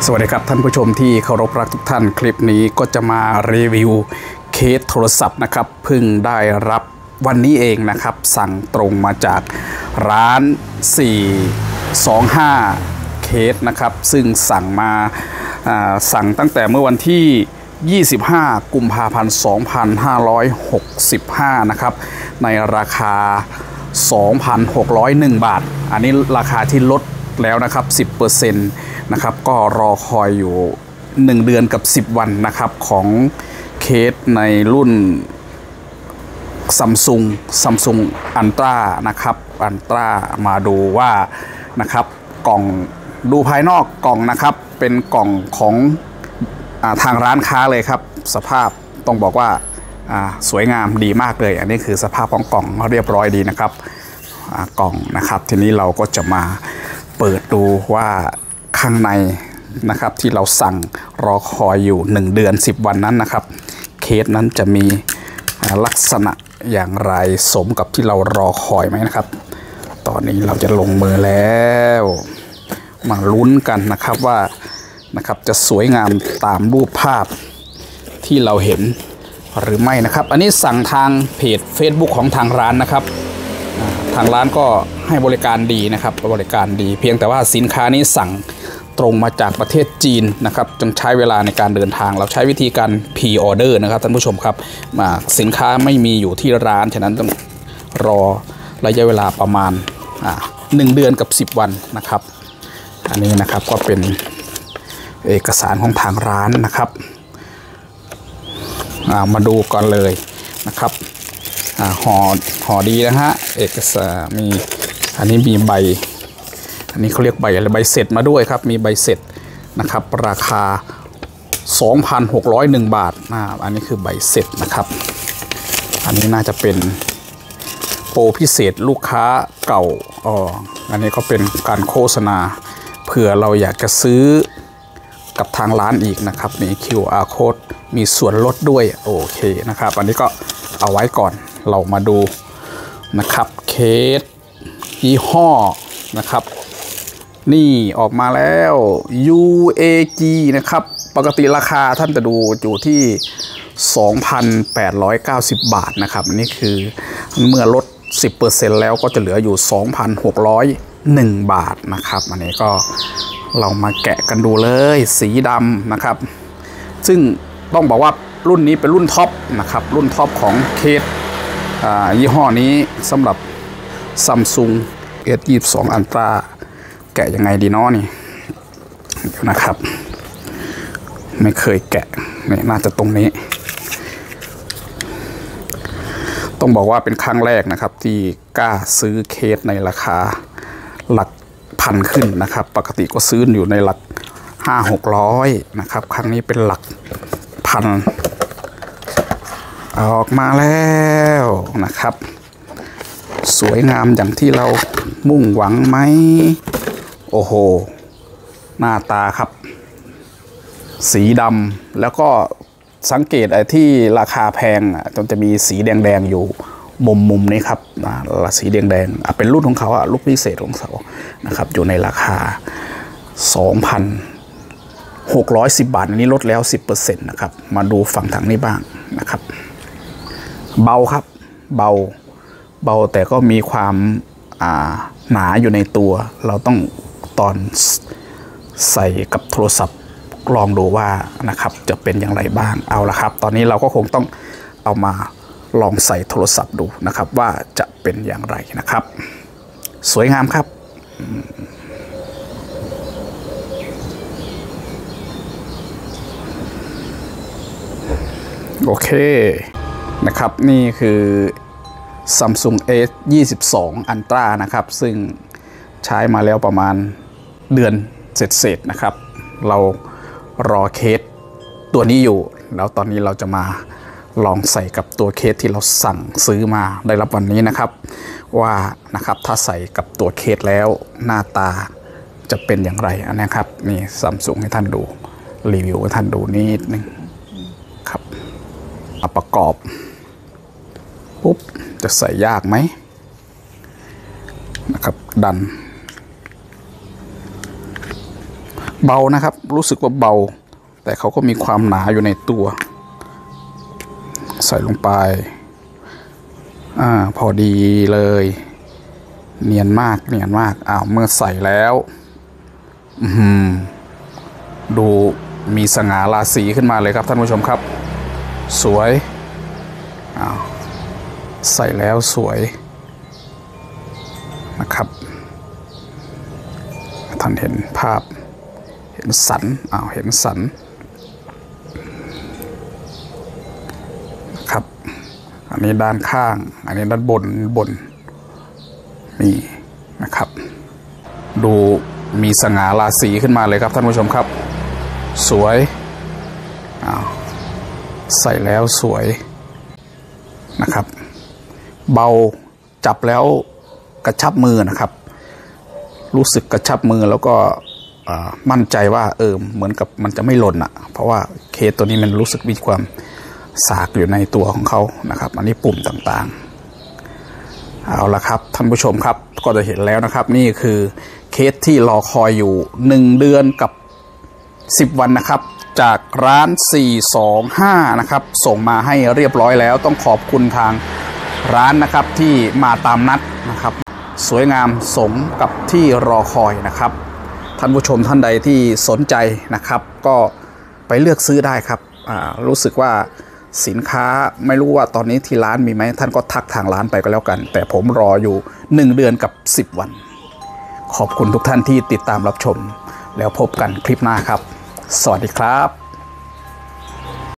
วัสดีครับท่านผู้ชมที่เคารพรักทุกท่านคลิปนี้ก็จะมารีวิวเคสโทรศัพท์นะครับเพิ่งได้รับวันนี้เองนะครับสั่งตรงมาจากร้าน425เคสนะครับซึ่งสั่งมาสั่งตั้งแต่เมื่อวันที่25กุมภาพันธ์2565นะครับในราคา 2,601 บาทอันนี้ราคาที่ลดแล้วนะครับ 10% นะครับก็รอคอยอยู่1เดือนกับ10วันนะครับของเคสในรุ่น Samsung Ultra นะครับ Ultra มาดูว่านะครับกล่องดูภายนอกกล่องนะครับเป็นกล่องของทางร้านค้าเลยครับสภาพต้องบอกว่าสวยงามดีมากเลยอันนี้คือสภาพของกล่องเรียบร้อยดีนะครับกล่องนะครับทีนี้เราก็จะมาเปิดดูว่าข้างในนะครับที่เราสั่งรอคอยอยู่1เดือน10วันนั้นนะครับเคสนั้นจะมีลักษณะอย่างไรสมกับที่เรารอคอยไหมนะครับตอนนี้เราจะลงมือแล้วมาลุ้นกันนะครับว่านะครับจะสวยงามตามรูปภาพที่เราเห็นหรือไม่นะครับอันนี้สั่งทางเพจ Facebook ของทางร้านนะครับทางร้านก็ให้บริการดีนะครับบริการดีเพียงแต่ว่าสินค้านี้สั่งตรงมาจากประเทศจีนนะครับจึงใช้เวลาในการเดินทางเราใช้วิธีการ Pre-order นะครับท่านผู้ชมครับสินค้าไม่มีอยู่ที่ร้านฉะนั้นต้องรอระยะเวลาประมาณ1เดือนกับ10วันนะครับอันนี้นะครับก็เป็นเอกสารของทางร้านนะครับมาดูก่อนเลยนะครับห่อดีนะฮะเอกสารมีอันนี้มีใบอันนี้เขาเรียกใบอะไรใบเสร็จมาด้วยครับมีใบเสร็จนะครับราคา 2,601 บาทอันนี้คือใบเสร็จนะครับอันนี้น่าจะเป็นโปรพิเศษลูกค้าเก่าอันนี้ก็เป็นการโฆษณาเผื่อเราอยากจะซื้อกับทางร้านอีกนะครับมี QR code มีส่วนลดด้วยโอเคนะครับอันนี้ก็เอาไว้ก่อนเรามาดูนะครับเคสยี่ห้อนะครับนี่ออกมาแล้ว UAG นะครับปกติราคาท่านจะดูอยู่ที่ 2,890 บาทนะครับอันนี้คือเมื่อลด 10% แล้วก็จะเหลืออยู่ 2,601 บาทนะครับอันนี้ก็เรามาแกะกันดูเลยสีดำนะครับซึ่งต้องบอกว่ารุ่นนี้เป็นรุ่นท็อปนะครับรุ่นท็อปของเคสยี่ห้อนี้สำหรับ Samsung S22 Ultra แกะยังไงดีเนาะนี่เดี๋ยวนะครับไม่เคยแกะนี่น่าจะตรงนี้ต้องบอกว่าเป็นครั้งแรกนะครับที่กล้าซื้อเคสในราคาหลักพันขึ้นนะครับปกติก็ซื้ออยู่ในหลัก500-600นะครับครั้งนี้เป็นหลักพันออกมาแล้วนะครับสวยงามอย่างที่เรามุ่งหวังไหมโอ้โหหน้าตาครับสีดำแล้วก็สังเกตไอ้ที่ราคาแพงจนจะมีสีแดงๆอยู่มุมนี้ครับสีแดงเป็นรุ่นของเขารุ่นพิเศษของเขานะครับอยู่ในราคา 2,610 บาทอันนี้ลดแล้ว 10% นะครับมาดูฝั่งทางนี้บ้างนะครับเบาครับเบาแต่ก็มีความหนาอยู่ในตัวเราต้องตอนใส่กับโทรศัพท์ลองดูว่านะครับจะเป็นอย่างไรบ้างเอาละครับตอนนี้เราก็คงต้องเอามาลองใส่โทรศัพท์ดูนะครับว่าจะเป็นอย่างไรนะครับสวยงามครับโอเคนะครับนี่คือ Samsung S22 Ultra นะครับซึ่งใช้มาแล้วประมาณเดือนเศษๆนะครับเรารอเคสตัวนี้อยู่แล้วตอนนี้เราจะมาลองใส่กับตัวเคสที่เราสั่งซื้อมาได้รับวันนี้นะครับว่านะครับถ้าใส่กับตัวเคสแล้วหน้าตาจะเป็นอย่างไรอันนี้ครับนี่ Samsung ให้ท่านดูรีวิวให้ท่านดูนิดนึงครับมาประกอบปุ๊บจะใส่ยากไหมนะครับดันเบานะครับรู้สึกว่าเบาแต่เขาก็มีความหนาอยู่ในตัวใส่ลงไปพอดีเลยเนียนมากเนียนมากเมื่อใส่แล้วดูมีสง่าราศีขึ้นมาเลยครับท่านผู้ชมครับสวยใส่แล้วสวยนะครับท่านเห็นภาพเห็นสันเห็นสันนะครับอันนี้ด้านข้างอันนี้ด้านบนนี่นะครับดูมีสง่าราศีขึ้นมาเลยครับท่านผู้ชมครับสวยใส่แล้วสวยนะครับเบาจับแล้วกระชับมือนะครับรู้สึกกระชับมือแล้วก็มั่นใจว่าเหมือนกับมันจะไม่หล่นเพราะว่าเคสตัวนี้มันรู้สึกมีความสากอยู่ในตัวของเขานะครับอันนี้ปุ่มต่างๆเอาละครับท่านผู้ชมครับก็จะเห็นแล้วนะครับนี่คือเคสที่รอคอยอยู่1 เดือนกับ10 วันนะครับจากร้าน425นะครับส่งมาให้เรียบร้อยแล้วต้องขอบคุณทางร้านนะครับที่มาตามนัดนะครับสวยงามสมกับที่รอคอยนะครับท่านผู้ชมท่านใดที่สนใจนะครับก็ไปเลือกซื้อได้ครับรู้สึกว่าสินค้าไม่รู้ว่าตอนนี้ที่ร้านมีไหมท่านก็ทักทางร้านไปก็แล้วกันแต่ผมรออยู่1 เดือนกับ10 วันขอบคุณทุกท่านที่ติดตามรับชมแล้วพบกันคลิปหน้าครับสวัสดีครับ